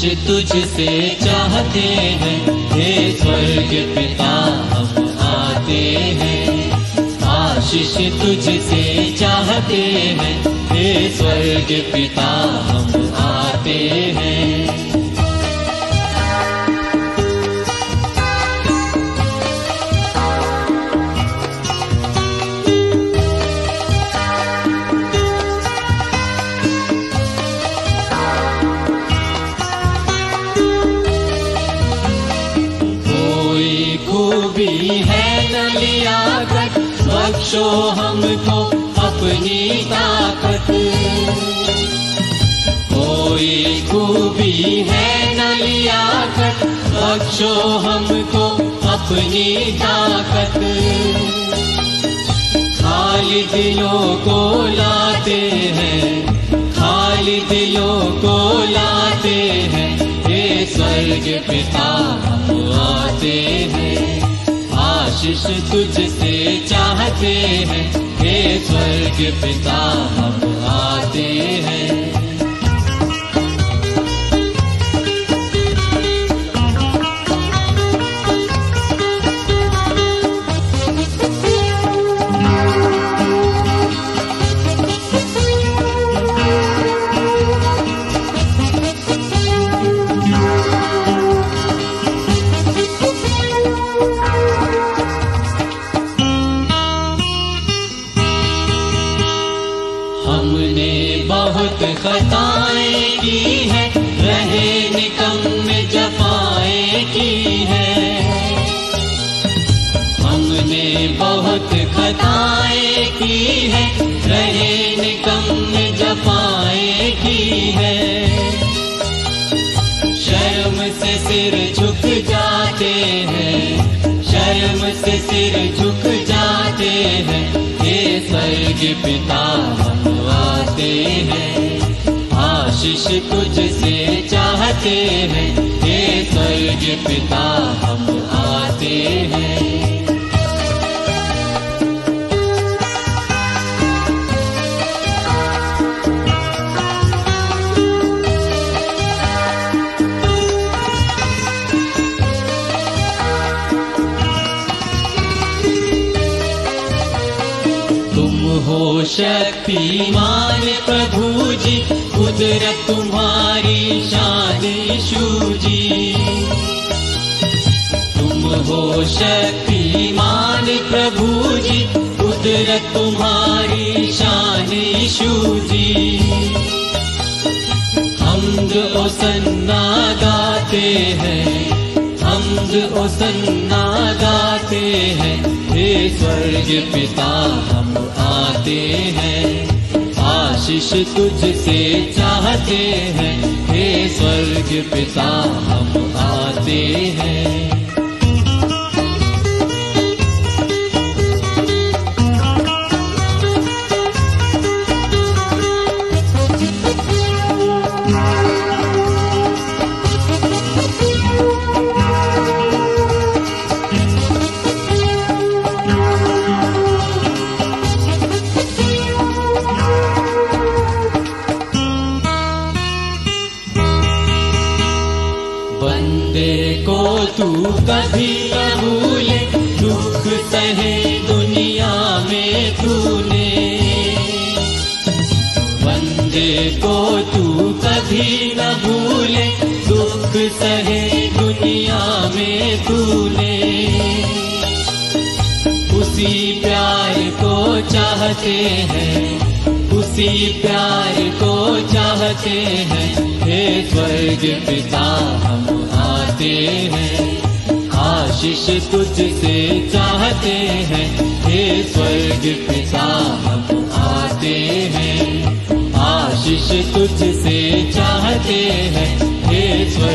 तुझसे चाहते हैं, हे स्वर्ग पिता हम आते हैं। आशीष तुझसे चाहते हैं, हे स्वर्ग पिता हम आते हैं। खूबी है न लिया कर, बख्शो हमको अपनी ताकत। कोई खूबी है न लिया कर, बख्शो हमको अपनी ताकत। खाली दिलों को लाते हैं, खाली दिलों को लाते हैं, हे स्वर्ग पिता हम आते हैं। आशीष तुझसे चाहते हैं, हे स्वर्ग पिता हम आते हैं। हमने बहुत खताएं की है, रहे निकम्मे जफाएं की है। हमने बहुत खताएं की है, रहे निकम्मे जफाएं की है। शर्म से सिर झुक जाते हैं, शर्म से सिर झुक जाते हैं, हे स्वर्ग पिता हम आते हैं। आशीष तुझसे चाहते हैं, हे स्वर्ग पिता हम आते हैं। हो शक्तिमान प्रभु जी, कुदरत तुम्हारी शान यीशु जी। तुम हो शक्तिमान प्रभु जी, कुदरत तुम्हारी शान यीशु जी। हम्द ओसन्ना गाते हैं, हम्द ओसन्ना गाते हैं, हे स्वर्ग पिता हम आते हैं। आशीष तुझसे चाहते हैं, हे स्वर्ग पिता हम आते हैं। बंदे को तू कभी न भूले, दुख सहे दुनिया में तूने। बंदे को तू कभी न भूले, दुख सहे दुनिया में तूने। उसी प्यार को चाहते हैं, उसी प्यार को चाहते हैं, हे स्वर्ग पिता हम आते हैं। आशीष तुझसे चाहते हैं, हे स्वर्ग पिता हम आते हैं। आशीष तुझसे चाहते हैं, हे स्वर्ग